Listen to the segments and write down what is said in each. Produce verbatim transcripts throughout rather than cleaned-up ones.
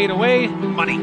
Fade away, money.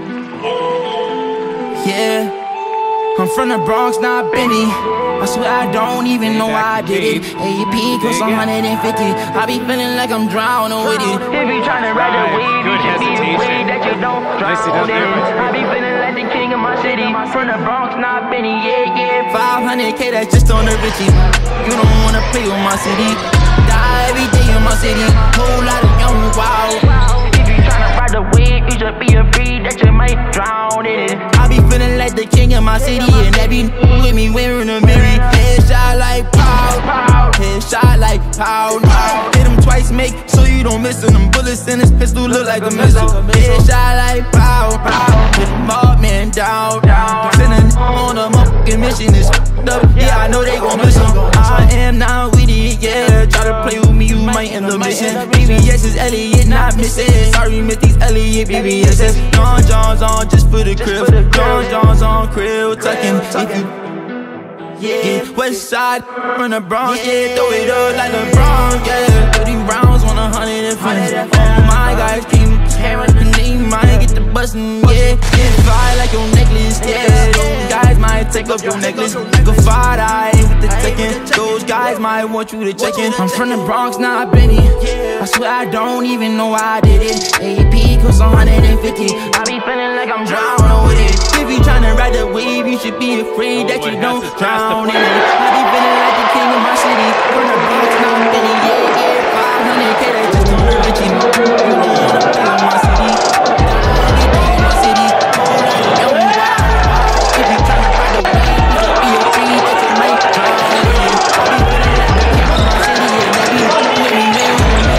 Yeah, I'm from the Bronx, not Benny. I swear I don't even know why I did it. A P cause one hundred fifty. I be feeling like I'm drowning with it. If you tryna ride the wave, you should be afraid that you don't drown in it. I be feeling like the king of my city. From the Bronx, not Benny, yeah, yeah. five hundred K, that's just on the Richie. You don't wanna play with my city. Die every day in my city. Whole lot of young wild. If you tryna ride the wave, you should be afraid that you might drown in it. I be feeling like the king of my city. And that be with me wearing a mirror. Headshot like pow, headshot like pow. Hit him twice, make so you don't miss him. Them bullets in his pistol look like a missile. Headshot like pow, hit him up, man, down. Sending on a motherfucking mission. It's up, yeah, I know they gon' miss him. I am not with it, yeah. Try to play with me, you might end up missing. B B S is Elliot, not missing. Sorry, miss these Elliot, B B S. John John's on just for the crib. John John's on crib, tucking. If you Yeah, west side, from the Bronx, yeah, throw it up like LeBron, yeah. thirty rounds, one hundred and fifty. All my guys came with the name, might get the bustin', yeah. Get fly like your necklace, yeah. Those guys might take up your necklace. You can fight eye with the taking. Those guys might want you to check in. I'm from the Bronx, not Benny. I swear I don't even know why I did it. A P cause one hundred fifty. I be feeling like I'm drowning with it. If you tryna ride the wave, you should be afraid that you don't drown in it. I be feeling like the king of my city. From the Bronx, not Benny, yeah, yeah. five hundred K, that's just on the Richie. You don't wanna play with my city. Die every day in my city. Whole lot of young wild. If you tryna ride the wave, you should be afraid that you might drown in it. I be feeling like the king of my city. And that be with me, with me.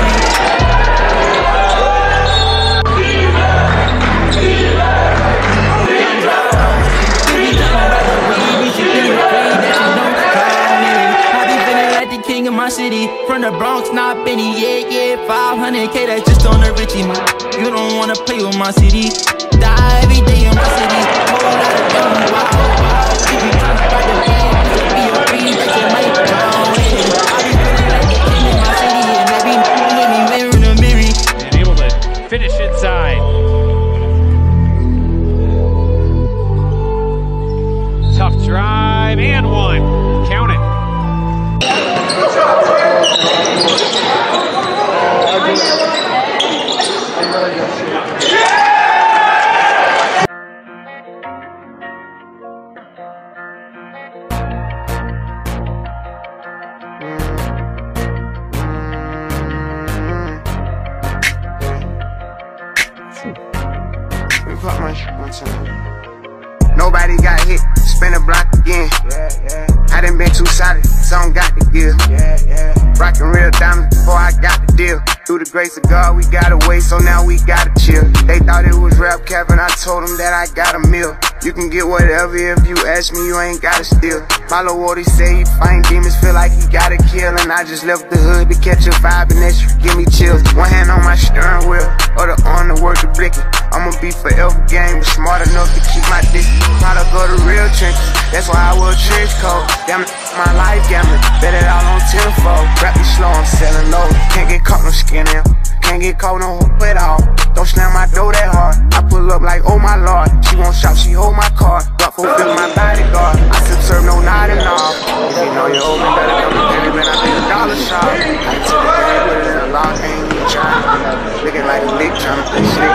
My city, from the Bronx, not Benny, yeah, yeah. five hundred K, that's just on the Richie. You don't wanna play with my city. Die every day in my city. Whole lot of young wild. If you tryna ride the wave, you should be afraid that you might drown in it. I be feeling like the king of my city, and that be with me wearing a mirror. And able to finish inside. Tough drive and one. Count it. Nobody got hit, spin a block again. Yeah, yeah. I done been too solid, some got the gear. Yeah, yeah. Rockin' real diamonds before I got the deal. Through the grace of God, we got away, so now we gotta chill. They thought it was rap cap, and I told them that I got a meal. You can get whatever if you ask me, you ain't gotta steal. My little Wardy say he find demons, feel like he gotta kill. And I just left the hood to catch a vibe, and that shit give me chills. One hand on my steering wheel, other on the work to blicky. I'ma be forever game, smart enough to keep my distance. Try to go to real trenches, that's why I wear a trench coat. Damn it, my life gambling, bet it all on tenfold. Rap me slow, I'm selling low. Can't get caught no skin in, can't get caught no hoop at all. Don't slam my door that hard, I pull up like oh my lord. She won't shop, she hold my car, but fulfill my bodyguard. I still serve no nodding off. If you know you owe me, better come to pay me when I be a dollar shop. I took the bag, put it in a lock, ain't even trying. Looking like a lick, trying to play slick.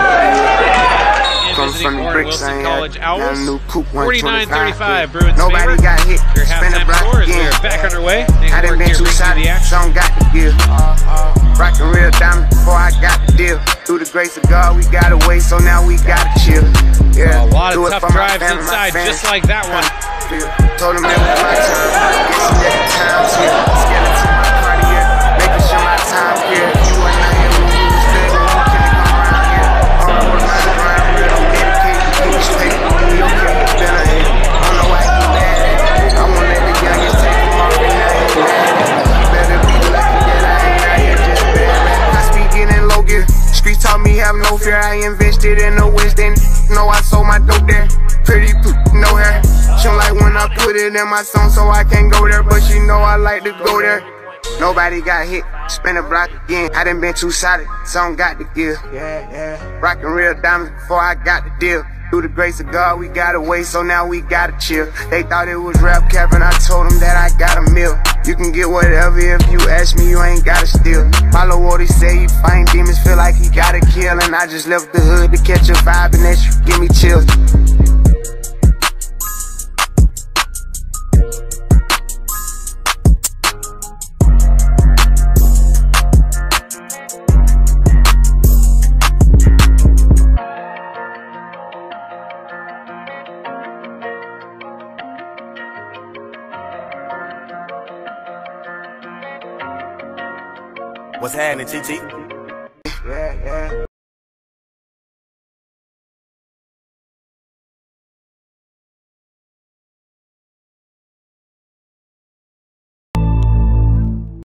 From from the bricks, I ain't had a new coupe, forty-nine thirty-five, Bruins nobody favor. got hit, Your spin a halftime block score is again. we're back underway. I done been too solid, some got the gear. Rockin' real diamonds before I got the deal. Through the grace of God, we got away, so now we gotta chill. Yeah, a lot of do it tough for my drives family, inside, my just like that one. Told them it was my time, guessing that the time's here. Skeleton my cardiac, making sure my time's here. You ain't out here when you was there, you can't come around here. All I work my grind real, I'm dedicated to keep this paper. Be okay, it's been a hit. I don't know why he mad at it. I won't let the youngest take him off, and now he mad at it. You better be lucky that I ain't out here just bad. I speak in low gear. Streets taught me have no fear. I invested in the West End. Know I sold my dope there. Pretty poop, no hair. She like when I put it in my song, so I can't go there. But she know I like to go there. Nobody got hit, spin a block again. I done been two-sided, some got the gear. Yeah, yeah. Rockin' real diamonds before I got the deal. Through the grace of God, we got away, so now we gotta chill. They thought it was rap cap, and I told them that I got a meal. You can get whatever if you ask me, you ain't gotta steal. Follow what he say, he find demons, feel like he gotta kill. And I just left the hood to catch a vibe, and that shit give me chills. What's happening, T T? Yeah, yeah.